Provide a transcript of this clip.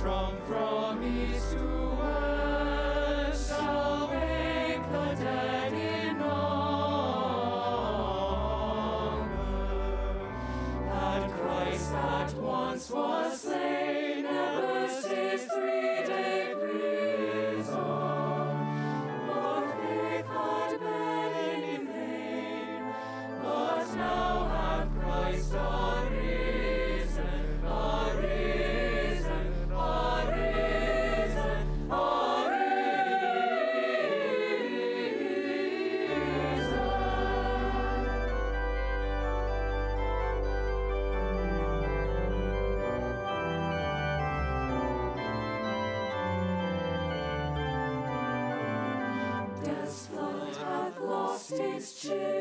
Strong from east to west, shall wake the dead in number. And Christ that once was slain, burst his 3-day prison. But faith had been in vain, but now hath Christ arisen, arisen, arisen, Death's flood hath lost its chill.